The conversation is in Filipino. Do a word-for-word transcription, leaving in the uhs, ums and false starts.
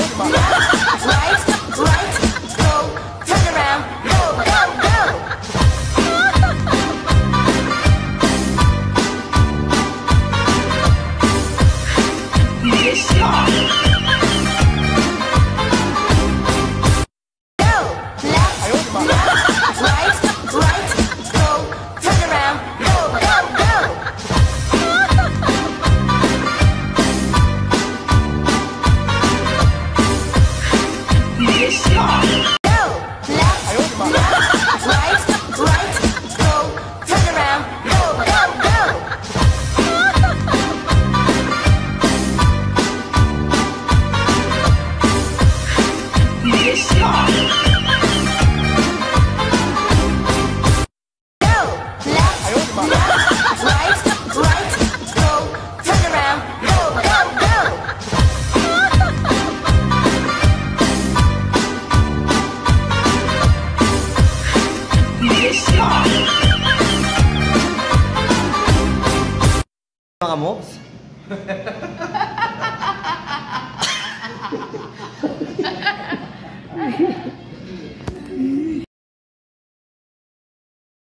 Left, right, right, go, turn around, go, go, go. Stop. Go, left, left, right, right, go, turn around, go, go, go. Stop. Go, left, left, right, right, go, turn around, go, go, go. Stop. Go, left, left, right, right, go, turn around, go, go, go. Stop. Mga moves?